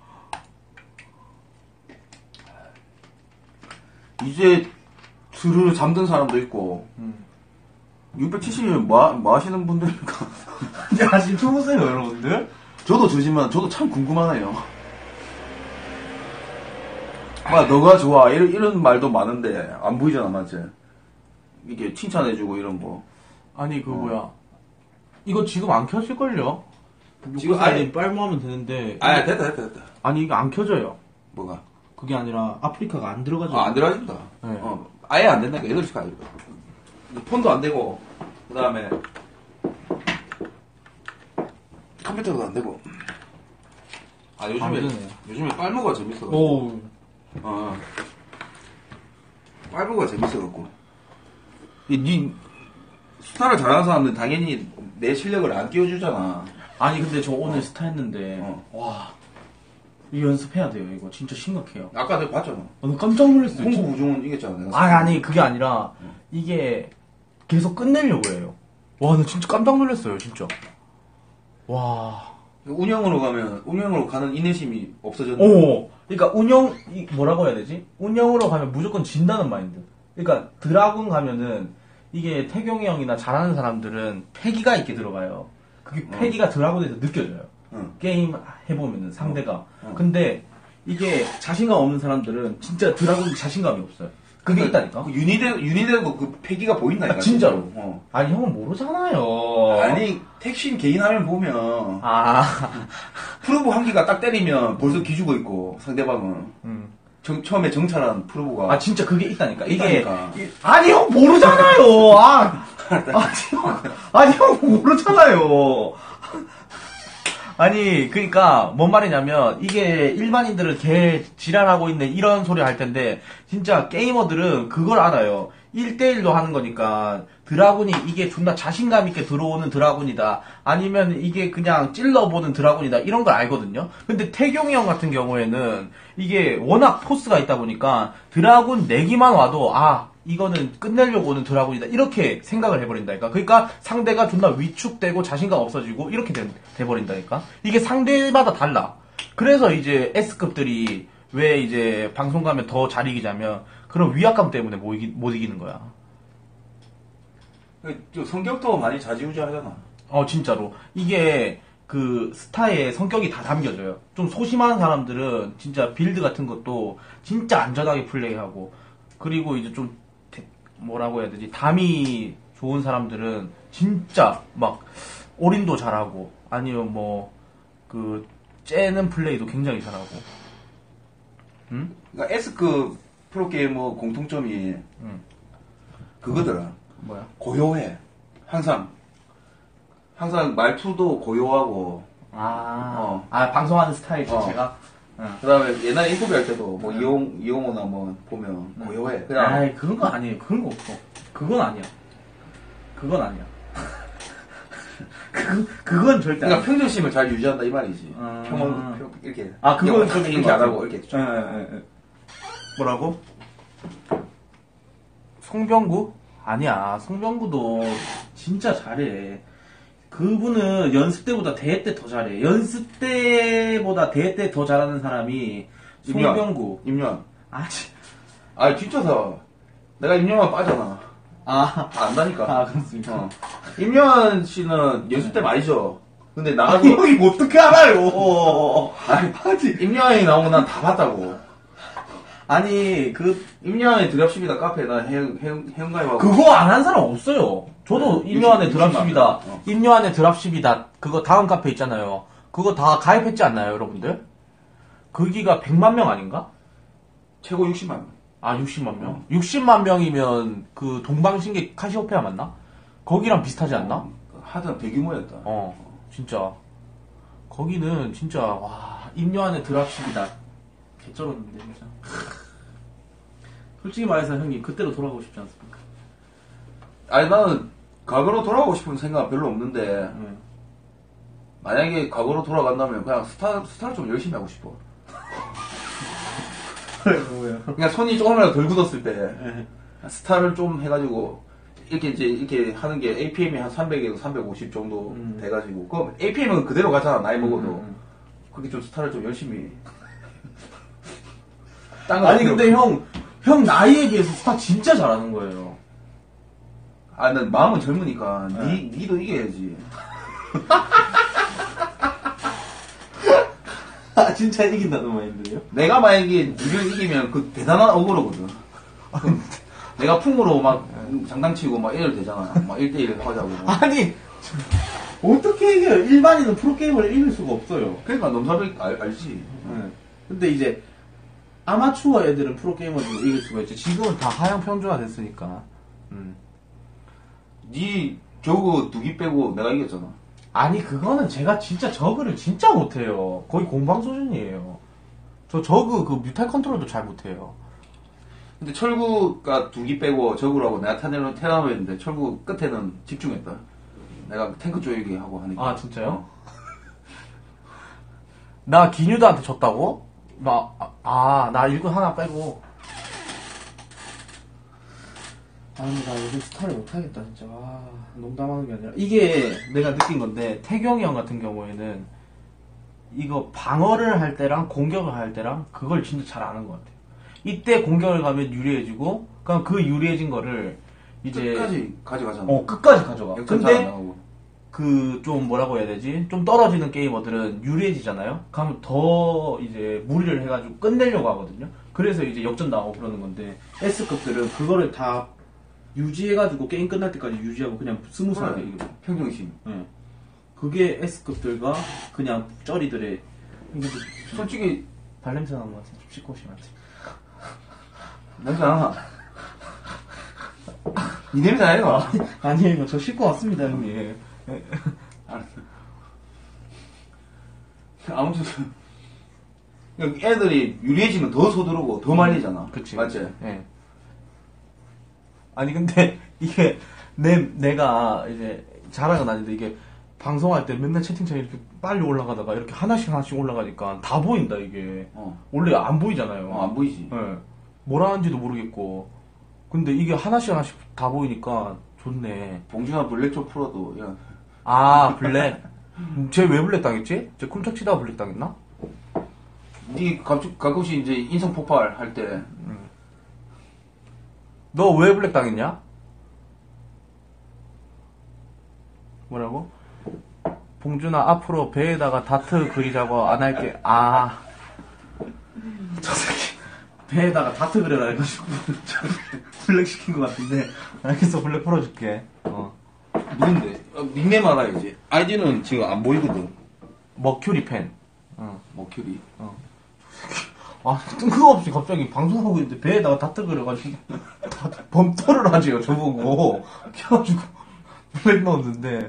이제 스르르 잠든 사람도 있고 670이면 뭐 하시는 분들입니까? 야, 지금 보세요, 여러분들. 저도 저지만 저도 참 궁금하네요. 너가 좋아 이런 말도 많은데 안 보이잖아, 맞지? 이게 칭찬해주고 이런 거. 아니, 이거 지금 안 켜질걸요? 지금 아니 빨모하면 되는데. 됐다. 아니, 이거 안 켜져요. 뭐가? 그게 아니라 아프리카가 안 들어가죠. 안 들어가진다. 네. 아예 안 된다니까. 8시 가야 돼. 폰도 안 되고, 그 다음에, 컴퓨터도 안 되고. 요즘에 빨모가 재밌어. 오. 빨모가 재밌어갖고. 스타를 잘하는 사람들은 당연히 내 실력을 안 띄워주잖아. 아니, 근데 저 오늘 스타 했는데, 와. 이거 연습해야 돼요. 이거 진짜 심각해요. 아까 내가 봤잖아. 나 깜짝 놀랐어요. 홍구 우중은 이겼잖아. 내가 아니, 그게 아니라, 이게 계속 끝내려고 해요. 와, 나 진짜 깜짝 놀랐어요, 진짜. 와. 운영으로 가는 인내심이 없어졌네. 그러니까 뭐라고 해야 되지? 운영으로 가면 무조건 진다는 마인드. 그러니까 드라군 가면은, 이게 태경이 형이나 잘하는 사람들은 패기가 있게 들어가요. 그게 패기가 드라군에서 느껴져요. 게임 해보면은 상대가. 근데 이게 자신감 없는 사람들은 진짜 드라군 자신감이 없어요. 그게 있다니까? 유니되고 그 패기가 보인다니까. 진짜로. 아니, 형은 모르잖아요. 아니, 택신 개인 화면 보면, 프로브 한 기가 딱 때리면 벌써 기죽어 있고, 상대방은. 처음에 정찰한 프로브가. 진짜 그게 있다니까. 있다니까. 아니, 형 모르잖아요. 아니, 형 모르잖아요. 아니, 그니까, 뭔 말이냐면, 이게 일반인들은 개 지랄하고 있네, 이런 소리 할 텐데, 진짜 게이머들은 그걸 알아요. 1대1로 하는 거니까, 드라군이 이게 존나 자신감 있게 들어오는 드라군이다. 아니면 이게 그냥 찔러보는 드라군이다. 이런 걸 알거든요. 근데 태경이 형 같은 경우에는, 이게 워낙 포스가 있다 보니까, 드라군 내기만 와도, 이거는 끝내려고 오는 드라군이다. 이렇게 생각을 해버린다니까. 그러니까 상대가 존나 위축되고 자신감 없어지고 이렇게 돼버린다니까. 이게 상대마다 달라. 그래서 이제 S급들이 왜 이제 방송 가면 더 잘 이기자면 그런 위압감 때문에 못 이기는 거야. 성격도 많이 좌지우지하잖아. 진짜로. 이게 그 스타의 성격이 다 담겨져요. 좀 소심한 사람들은 진짜 빌드 같은 것도 진짜 안전하게 플레이하고, 그리고 이제 좀 뭐라고 해야 되지? 담이 좋은 사람들은 진짜 막 올인도 잘하고 아니면 뭐 그 째는 플레이도 굉장히 잘하고. 응? 그러니까 S급 프로게이머 공통점이 그거더라. 뭐야? 고요해. 항상 말투도 고요하고. 방송하는 스타일 자체가. 그다음에 옛날에 인터뷰할 때도 뭐 이용호나 뭐 보면 고요해. 그냥 아이 그런 거 아니에요. 그런 거 없어. 그건 아니야. 그건 절대 그러니까 아니야. 평정심을 잘 유지한다 이 말이지. 이렇게. 그건 좀 이렇게 안 하고 이렇게. 뭐라고? 송병구? 아니야. 송병구도 진짜 잘해. 그분은 연습 때보다 대회 때 더 잘해. 연습 때보다 대회 때 더 잘하는 사람이 송병구. 임요한. 진짜 내가 임요한 빠잖아. 안다니까. 그렇습니까? 임요한 씨는 연습 때 많이 져. 근데 나가서 형이 뭐 어떻게 알아요? 임요한이 나오고 난 다 봤다고. 임요한의 드랍십이다 카페에 나 회원가입하고. 그거 안 한 사람 없어요. 저도 임요한의 드랍십이다. 임요한의 드랍십이다. 그거 다음 카페 있잖아요. 그거 다 가입했지 않나요, 여러분들? 거기가 100만 명 아닌가? 최고 60만 명. 60만 명? 60만 명이면 그 동방신기 카시오페아 맞나? 거기랑 비슷하지 않나? 하여튼 대규모였다. 진짜. 거기는 진짜, 임요한의 드랍십이다. 개쩔었는데, 진짜. 솔직히 말해서 형님, 그때로 돌아가고 싶지 않습니까? 나는 과거로 돌아가고 싶은 생각은 별로 없는데, 만약에 과거로 돌아간다면 그냥 스타를 좀 열심히 하고 싶어. 그냥 손이 조금이라도 덜 굳었을 때, 스타를 좀 해가지고, 이렇게 하는 게 APM이 한 300에서 350 정도 돼가지고, 그럼 APM은 그대로 가잖아, 나이 먹어도. 그렇게 좀 스타를 좀 열심히. 근데 형 나이에 비해서 스타 진짜 잘하는 거예요. 난 마음은 젊으니까, 니도 이겨야지. 진짜 이긴다는 마인드예요? 내가 만약에 니를 이기면 그 대단한 어그로거든. 내가 풍으로 막 장난치고 막 이래도 되잖아. 막 1대1 하자고. 어떻게 이겨요? 일반인은 프로게이머를 이길 수가 없어요. 그러니까 넘사벽 알지. 근데 이제 아마추어 애들은 프로게이머를 이길 수가 있지. 지금은 다 하향 평준화 됐으니까. 니 저거 2기 빼고 내가 이겼잖아. 그거는 제가 진짜 저그를 진짜 못해요. 거의 공방 수준이에요. 저 저그 그 뮤탈 컨트롤도 잘 못해요. 근데 철구가 2기 빼고 저구라고 내가 테라노 했는데 철구 끝에는 집중했다. 내가 탱크 쪼이기 하고 하니까. 진짜요? 나 기뉴드한테 졌다고? 나 일꾼 하나 빼고. 근데 나 요즘 스타를 못하겠다, 진짜. 농담하는 게 아니라. 이게 내가 느낀 건데, 태경이 형 같은 경우에는, 이거 방어를 할 때랑 공격을 할 때랑, 그걸 진짜 잘 아는 것 같아요. 이때 공격을 가면 유리해지고, 그럼 그 유리해진 거를, 이제. 끝까지 가져가잖아. 끝까지 가져가. 근데, 좀 뭐라고 해야 되지? 좀 떨어지는 게이머들은 유리해지잖아요? 그러면 더 이제 무리를 해가지고 끝내려고 하거든요? 그래서 이제 역전 나오고 그러는 건데, S급들은 그거를 다 유지해가지고 게임 끝날 때까지 유지하고 그냥 스무스하게 이겨. 평정심. 그게 S급들과 그냥 쩌리들의. 솔직히, 발냄새 나는 것 같아. 좀 씻고 오시면 안 돼. 냄새 안 나. 이 냄새 아니야? 아니에요. 저 씻고 왔습니다, 형님. 알았어. 아무튼 애들이 유리해지면 더 서두르고 더 말리잖아. 그치. 맞지? 예. 근데 이게 내가 이제 자랑은 아닌데 이게 방송할 때 맨날 채팅창에 이렇게 빨리 올라가다가 이렇게 하나씩 올라가니까 다 보인다 이게. 원래 안 보이잖아요. 안 보이지. 예. 뭘 하는지도 모르겠고. 근데 이게 하나씩 다 보이니까 좋네. 봉준아 블랙 쪽 풀어도 야. 블랙. 쟤 왜 블랙 당했지? 쟤 쿵짝 치다가 블랙 당했나? 니 가끔씩 이제 인성 폭발 할 때. 너 왜 블랙 당했냐? 뭐라고? 봉준아 앞으로 배에다가 다트 그리자고 안 할게. 저 새끼 배에다가 다트 그려라 해가지고 블랙 시킨 것 같은데. 알겠어, 블랙 풀어줄게. 누군데? 닉네임 알아야지. 아이디는 지금 안 보이거든. 머큐리 팬. 머큐리. 아, 뜬금없이 갑자기 방송하고 있는데 배에다가 다트 그려가지고 범토를 하지요, 저보고. 켜가지고 블랙 넣었는데.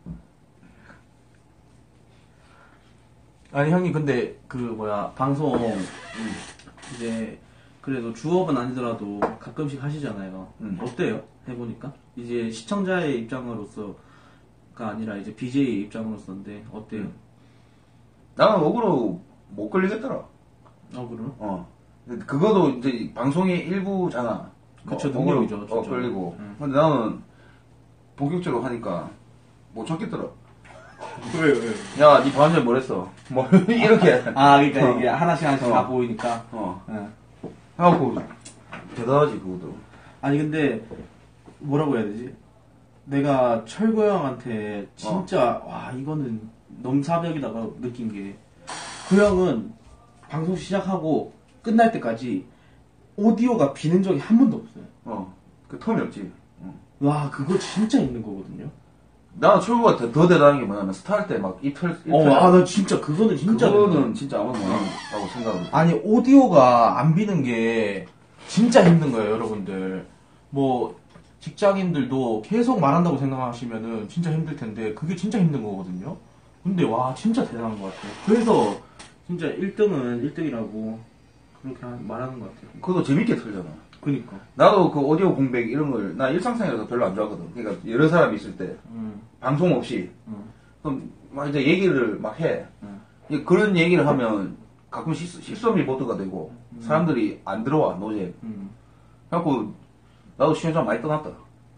아니, 형님, 근데 방송 이제 그래도 주업은 아니더라도 가끔씩 하시잖아요. 어때요? 해보니까? 이제 시청자의 입장으로서가 아니라 이제 BJ의 입장으로서인데 어때요? 나는 억울로 못 걸리겠더라. 그래요? 그거도 이제 방송의 일부잖아. 그쵸, 억울로 능력이죠, 진짜. 걸리고. 근데 나는 본격적으로 하니까 못 참겠더라. 왜요? 야, 니 방금 전에 뭘 했어? 뭐, 이렇게. 그러니까 이게 하나씩 다 보이니까. 예. 하고, 대단하지, 그것도. 아니 근데 뭐라고 해야 되지? 내가 철구 형한테 진짜 와 이거는 넘사벽이다가 느낀 게 그 형은 방송 시작하고 끝날 때까지 오디오가 비는 적이 한 번도 없어요. 그 텀이 없지. 와 그거 진짜 있는 거거든요. 나는 철구가 더 대단한 게 뭐냐면, 스타할 때 막 이틀. 나 진짜 그거는 진짜 그거는 진짜 아무도 못한다고 생각합니다. 아니 오디오가 안 비는 게 진짜 힘든 거예요, 여러분들. 뭐 직장인들도 계속 말한다고 생각하시면은 진짜 힘들 텐데 그게 진짜 힘든 거거든요. 근데 와 진짜 대단한 것 같아요. 그래서 진짜 1등은 1등이라고 그렇게 말하는 것 같아요. 그것도 재밌게 틀잖아. 그니까. 나도 그 오디오 공백 이런 걸, 나 일상생활에서 별로 안 좋아하거든. 그러니까 여러 사람이 있을 때, 방송 없이, 그럼 막 이제 얘기를 막 해. 이제 그런 얘기를 하면 가끔 실수미 보드가 되고, 사람들이 안 들어와, 노제. 그래갖고, 나도 시청자 많이 떠났다.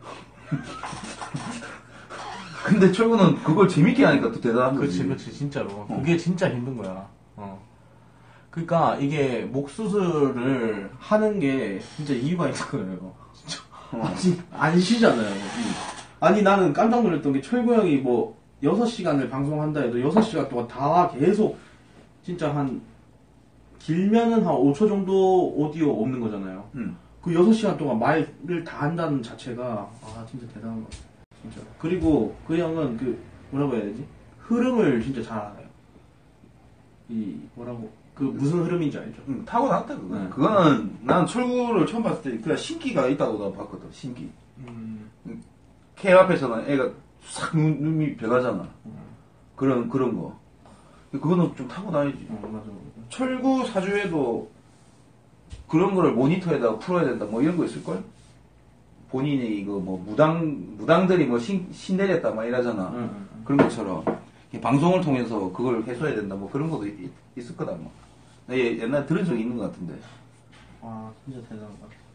근데 철구는 그걸 재밌게 하니까 또 대단한 거지. 그치, 진짜로. 그게 진짜 힘든 거야. 그러니까 이게 목 수술을 하는 게 진짜 이유가 있는 거예요. 진짜. 아니, 안 쉬잖아요. 아니, 나는 깜짝 놀랐던 게 철구 형이 뭐 6시간을 방송한다 해도 6시간 동안 다 계속 진짜 길면은 한 5초 정도 오디오 없는 거잖아요. 그 6시간 동안 말을 다 한다는 자체가 진짜 대단한 것 같아요. 진짜. 그리고 그 형은 뭐라고 해야 되지? 흐름을 진짜 잘 알아요. 무슨 흐름인지 알죠? 타고났다, 그거. 네. 그거는, 난 철구를 처음 봤을 때 그냥 신기가 있다고 나 봤거든, 신기. 캠 앞에서는 애가 싹 눈이 변하잖아. 그런 거. 그거는 좀 타고나야지. 맞아. 철구 사주에도 그런 거를 모니터에다가 풀어야 된다, 뭐 이런 거 있을걸? 본인이 이거 뭐 무당들이 뭐 신 내렸다, 막 이러잖아. 그런 것처럼. 방송을 통해서 그걸 해소해야 된다, 뭐 그런 것도 있을 거다, 뭐. 나 옛날에 들은 적이 있는 것 같은데. 와, 진짜 대단한 것 같아.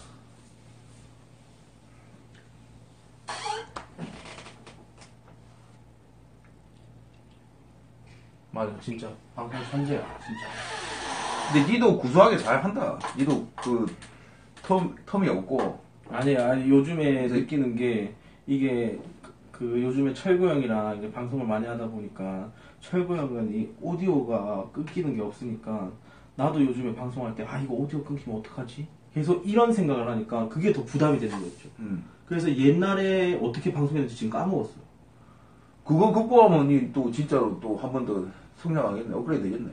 맞아, 진짜. 방송 천재야, 진짜. 근데 니도 구수하게 잘 한다. 니도 텀이 없고. 아니, 요즘에 느끼는 게, 이게, 요즘에 철구 형이랑 이제 방송을 많이 하다 보니까, 철구 형은 이 오디오가 끊기는 게 없으니까, 나도 요즘에 방송할 때, 이거 오디오 끊기면 어떡하지? 계속 이런 생각을 하니까, 그게 더 부담이 되는 거였죠. 그래서 옛날에 어떻게 방송했는지 지금 까먹었어요. 그거 극복하면 니 또 진짜로 또 한 번 더 성장하겠네. 업그레이드 되겠네.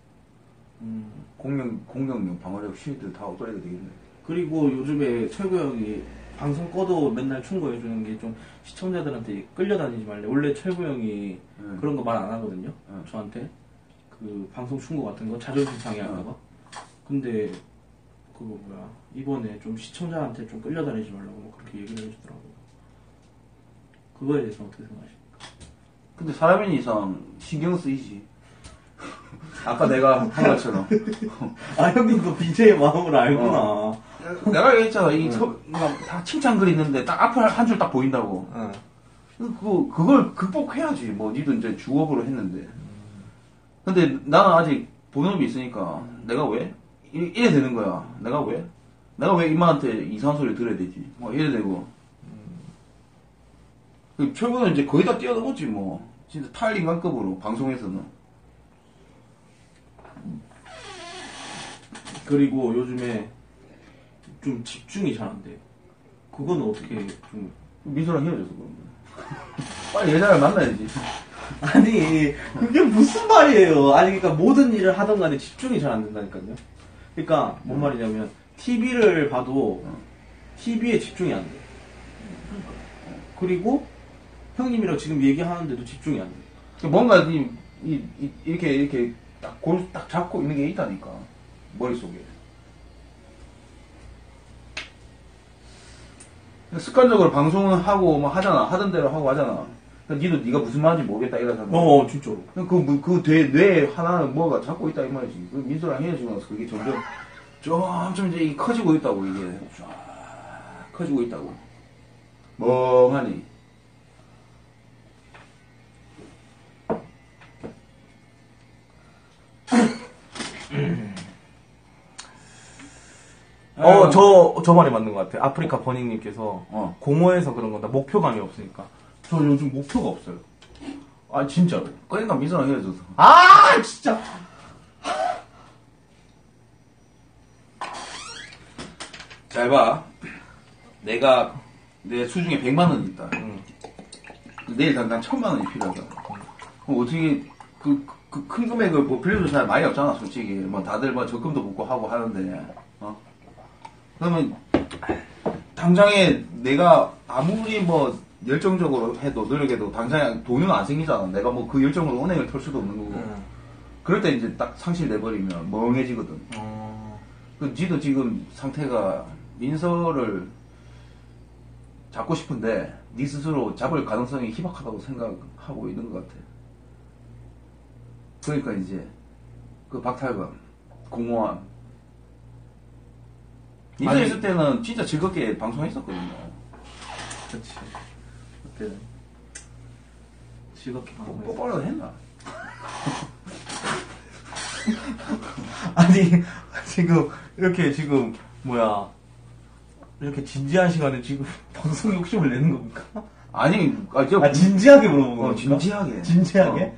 공룡용 방어력 쉴드 다 업그레이드 되겠네. 그리고 요즘에 철구 형이 방송 꺼도 맨날 충고해주는 게 좀 시청자들한테 끌려다니지 말래. 원래 철구 형이 그런 거 말 안 하거든요. 저한테. 방송 충고 같은 거 자존심 상해할까봐. 근데 이번에 좀 시청자한테 좀 끌려다니지 말라고 뭐 그렇게 얘기를 해주더라고요. 그거에 대해서 어떻게 생각하십니까? 근데 사람인 이상 신경 쓰이지. 아까 내가 한 것처럼. 형님도 BJ의 마음을 알구나. 내가 얘기했잖아. 다 칭찬글 있는데 딱 앞에 한 줄 딱 보인다고. 그걸 극복해야지. 뭐 니도 이제 주업으로 했는데. 근데 나는 아직 본업이 있으니까 내가 왜? 이래 되는 거야. 내가 왜 이마한테 이상한 소리 들어야 되지? 뭐 이래 되고. 철구는 이제 거의 다 뛰어넘었지 뭐. 진짜 탈인간급으로 방송에서는. 그리고 요즘에 좀 집중이 잘 안 돼. 그건 어떻게 좀. 민서랑 헤어져서 그런 거야. 빨리 여자를 만나야지. 아니, 그게 무슨 말이에요. 아니, 그러니까 모든 일을 하던 간에 집중이 잘 안 된다니까요. 그러니까, 뭔 말이냐면, TV를 봐도, TV에 집중이 안 돼. 그리고, 형님이랑 지금 얘기하는데도 집중이 안 돼. 뭔가 이렇게 딱 잡고 있는 게 있다니까. 머릿속에. 습관적으로 방송을 하고 뭐 하잖아. 하던 대로 하고 하잖아. 니도 네가 무슨 말인지 모르겠다 이러잖아. 진짜로. 뇌에 하나는 뭐가 잡고 있다 이 말이지. 그 민서랑 헤어지고 나서 그게 점점 이제 커지고 있다고 이게 쫙 커지고 있다고. 멍하니. 저 말이 맞는 것 같아요. 아프리카 버닝님께서 공허해서 그런 건다. 목표감이 없으니까. 저 요즘 목표가 없어요. 아, 진짜로. 그러니까 민서랑 헤어져서. 아, 진짜. 잘 봐. 내 수중에 100만 원이 있다. 내일 당장 1000만 원이 필요하다. 그럼 어떻게 큰 금액을 뭐 빌려줄 사람이 많이 없잖아, 솔직히. 뭐 다들 뭐 적금도 붓고 하고 하는데. 그러면 당장에 내가 아무리 뭐 열정적으로 해도 노력해도 당장에 돈은 안 생기잖아. 내가 뭐 그 열정으로 은행을 털 수도 없는 거고. 그럴 때 이제 딱 상실 내버리면 멍해지거든. 지도 지금 상태가 민서를 잡고 싶은데 네 스스로 잡을 가능성이 희박하다고 생각하고 있는 것 같아. 그러니까 이제 그 박탈감, 공허함. 민서 있을 때는 진짜 즐겁게 방송했었거든요. 그치. 그때는 즐겁게 방송했어. 뽀뽀라도 했나? 아니, 이렇게 진지한 시간에 지금 방송 욕심을 내는 겁니까? 아니, 진지하게 물어보는 겁니까? 진지하게. 진지하게?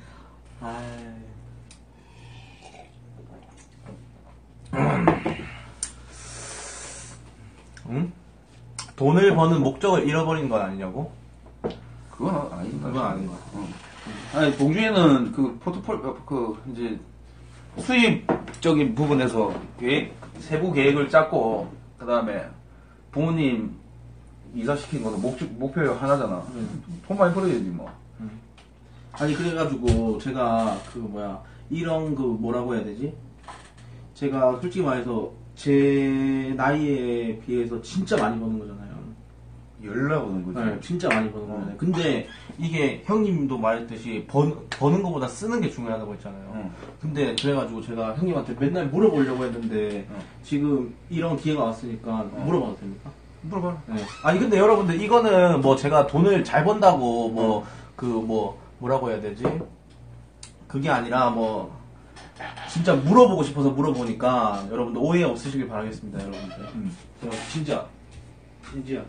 응? 돈을 버는 목적을 잃어버린 건 아니냐고? 그건 아닌 거 그건 아닌 거. 아니, 봉준이는 그 포트폴리오, 이제 수입적인 부분에서 세부 계획을 짰고, 그 다음에 부모님 이사시킨 거는 목표 하나잖아. 돈 많이 벌어야지, 뭐. 아니, 그래가지고, 제가, 이런 뭐라고 해야 되지? 제가 솔직히 말해서, 제 나이에 비해서 진짜 많이 버는 거잖아요. 열나 버는 거지. 네, 진짜 많이 버는 거잖아요. 근데 이게 형님도 말했듯이 버는 것보다 쓰는 게 중요하다고 했잖아요. 근데 그래가지고 제가 형님한테 맨날 물어보려고 했는데 지금 이런 기회가 왔으니까 물어봐도 됩니까? 물어봐. 네. 아니 근데 여러분들 이거는 뭐 제가 돈을 잘 번다고 뭐라고 해야 되지? 그게 아니라 뭐 진짜 물어보고 싶어서 물어보니까 여러분들 오해 없으시길 바라겠습니다, 여러분들. 제가 진지하게.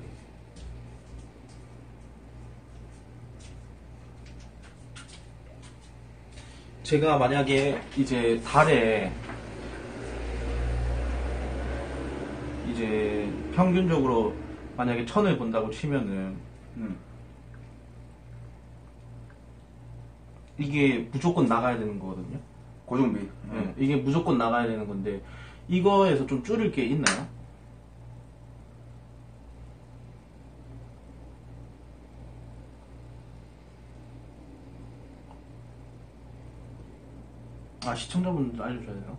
제가 만약에 이제 달에 이제 평균적으로 만약에 1000을 번다고 치면은 이게 무조건 나가야 되는 거거든요. 고정비. 네, 이게 무조건 나가야 되는 건데 이거에서 좀 줄일 게 있나요? 아, 시청자분 알려줘야 돼요?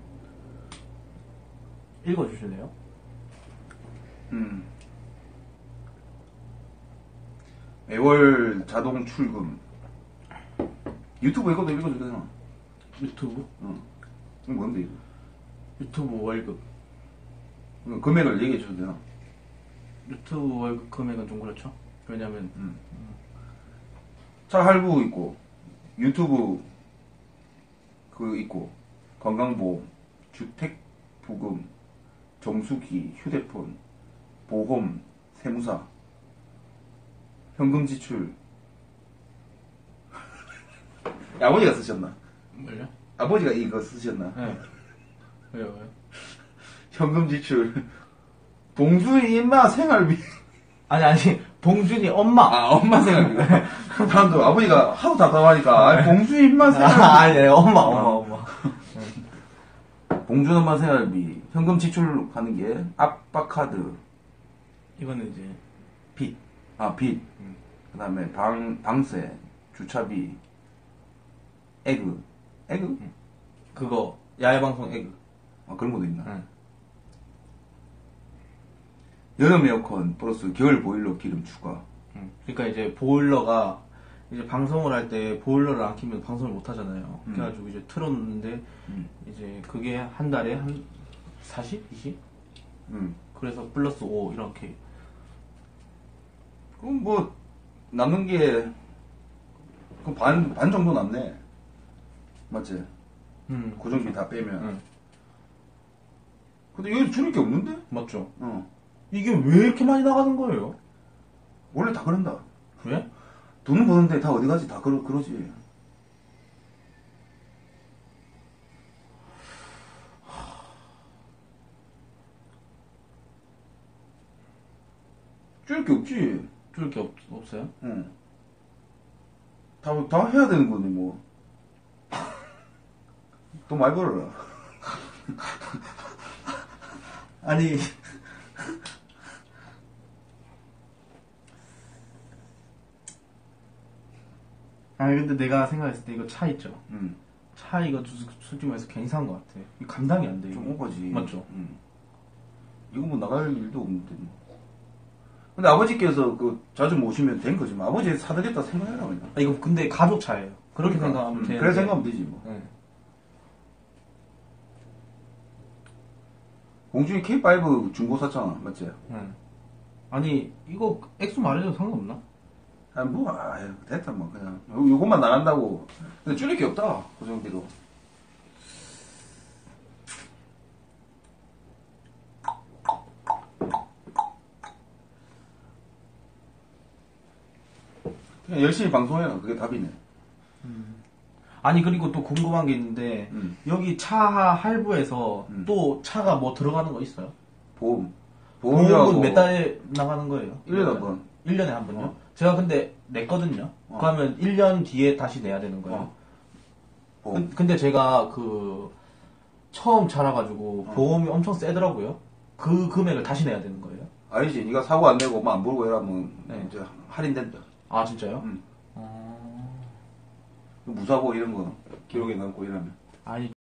읽어주실래요? 매월 자동 출금. 유튜브 이것도 읽어줘도 되나? 유튜브? 이거 뭔데, 이거? 유튜브 월급. 금액을 얘기해줘도 되나? 유튜브 월급 금액은 좀 그렇죠? 왜냐면, 차 할부 있고, 유튜브 있고, 건강보험, 주택부금, 정수기, 휴대폰, 보험, 세무사, 현금 지출. 아버지가 쓰셨나? 뭘요? 아버지가 이거 쓰셨나? 네. 왜요? 현금 지출. 봉준이 임마 생활비. 아니, 봉준이 엄마. 아, 엄마 생활비. 사람도 아버지가 하도 답답하니까, 아, 봉준이 임마 생활비. 아니, 엄마. 봉준 엄마 생활비. 현금 지출하는 게 압박카드. 이거는 이제, 빚. 아, 빚. 그 다음에 방세, 주차비, 에그. 그거, 야외방송 에그. 아, 그런 것도 있나? 응. 여름 에어컨 플러스 겨울 보일러 기름 추가. 그러니까 이제 보일러가 이제 방송을 할 때 보일러를 안 켜면 방송을 못 하잖아요. 그래가지고 이제 틀었는데 이제 그게 한 달에 한 40? 20? 그래서 플러스 5 이렇게. 그럼 뭐 남는 게 그럼 반 정도 남네. 맞지? 고정비 다 빼면. 근데 여기 줄일 게 없는데? 맞죠? 이게 왜 이렇게 많이 나가는 거예요? 원래 다 그런다. 왜? 돈은 버는데 다 어디 가지? 다 그러지. 줄일 게 없지. 줄일 게 없어요? 응. 다 해야 되는 거네, 뭐. 돈 많이 벌어라. 아니 근데 내가 생각했을 때 이거 차 있죠? 차 이거 솔직히 말해서 괜히 산 것 같아. 이거 감당이 안 돼. 좀 오버지. 맞죠? 이거 뭐 나갈 일도 없는데. 근데 아버지께서 자주 모시면 된 거지. 뭐. 아버지 사드렸다 생각해라, 그냥. 이거 근데 가족 차예요. 그렇게 그러니까. 생각하면 돼. 그래 생각하면 되지, 뭐. 네. 공중에 K5 중고 샀잖아, 맞지? 아니 이거 액수 말해도 상관없나? 아니, 뭐, 됐다, 뭐, 그냥. 요것만 나간다고. 근데 줄일 게 없다, 고정비도. 그냥 열심히 방송해라, 그게 답이네. 아니 그리고 또 궁금한 게 있는데 여기 차 할부에서 또 차가 뭐 들어가는 거 있어요? 보험은 몇 달에 나가는 거예요? 1년에 한 번. 1년에 한 번요? 제가 근데 냈거든요. 그러면 1년 뒤에 다시 내야 되는 거예요. 보험. 근데 제가 처음 차라가지고 보험이 엄청 세더라고요. 그 금액을 다시 내야 되는 거예요. 아니지, 네가 사고 안 내고 안 보고 이러면 이제 할인된다. 아 진짜요? 무사고 이런 거 기록에 남고 이러면. 아니